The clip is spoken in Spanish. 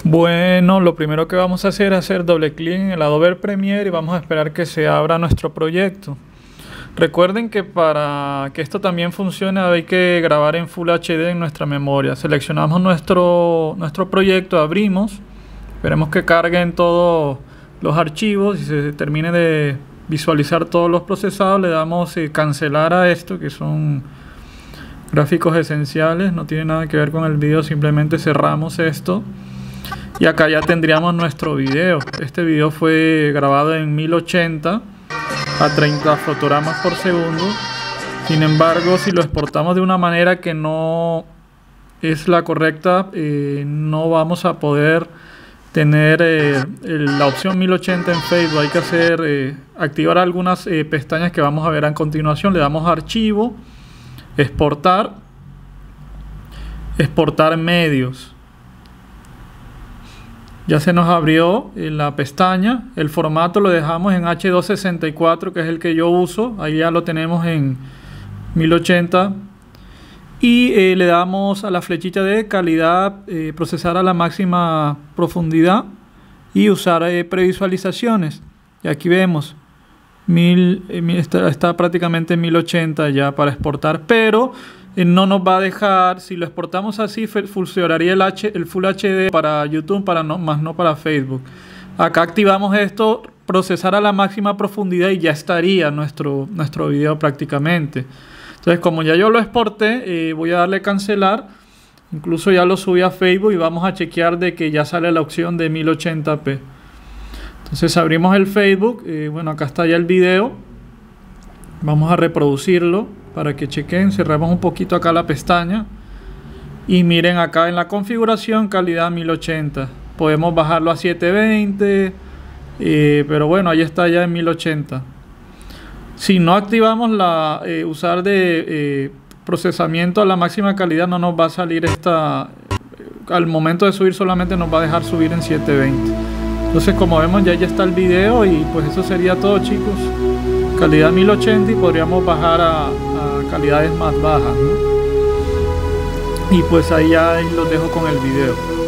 Bueno, lo primero que vamos a hacer es hacer doble clic en el Adobe Premiere y vamos a esperar que se abra nuestro proyecto. Recuerden que para que esto también funcione hay que grabar en Full HD en nuestra memoria. Seleccionamos nuestro proyecto, abrimos, esperemos que carguen todos los archivos y se termine de visualizar todos los procesados. Le damos cancelar a esto, que son gráficos esenciales, no tiene nada que ver con el video, simplemente cerramos esto. Y acá ya tendríamos nuestro video. Este video fue grabado en 1080 a 30 fotogramas por segundo. Sin embargo, si lo exportamos de una manera que no es la correcta, no vamos a poder tener la opción 1080 en Facebook. Hay que activar algunas pestañas que vamos a ver a continuación. Le damos a archivo, exportar, exportar medios. Ya se nos abrió la pestaña. El formato lo dejamos en H264, que es el que yo uso. Ahí ya lo tenemos en 1080. Y le damos a la flechita de calidad, procesar a la máxima profundidad y usar previsualizaciones. Y aquí vemos, está prácticamente en 1080 ya para exportar, pero no nos va a dejar. Si lo exportamos así, funcionaría el Full HD para YouTube, más no para Facebook. Acá activamos esto, procesar a la máxima profundidad, y ya estaría nuestro video prácticamente. Entonces, como ya yo lo exporté, voy a darle cancelar. Incluso ya lo subí a Facebook y vamos a chequear de que ya sale la opción de 1080p. Entonces abrimos el Facebook. Bueno, acá está ya el video. Vamos a reproducirlo para que chequen. Cerramos un poquito acá la pestaña y miren acá en la configuración calidad 1080. Podemos bajarlo a 720, pero bueno, ahí está ya en 1080. Si no activamos usar de procesamiento a la máxima calidad, no nos va a salir al momento de subir solamente nos va a dejar subir en 720. Entonces, como vemos, ya está el video, y pues eso sería todo, chicos. Calidad 1080, y podríamos bajar a calidades más bajas, ¿no? Y pues ahí ya los dejo con el video.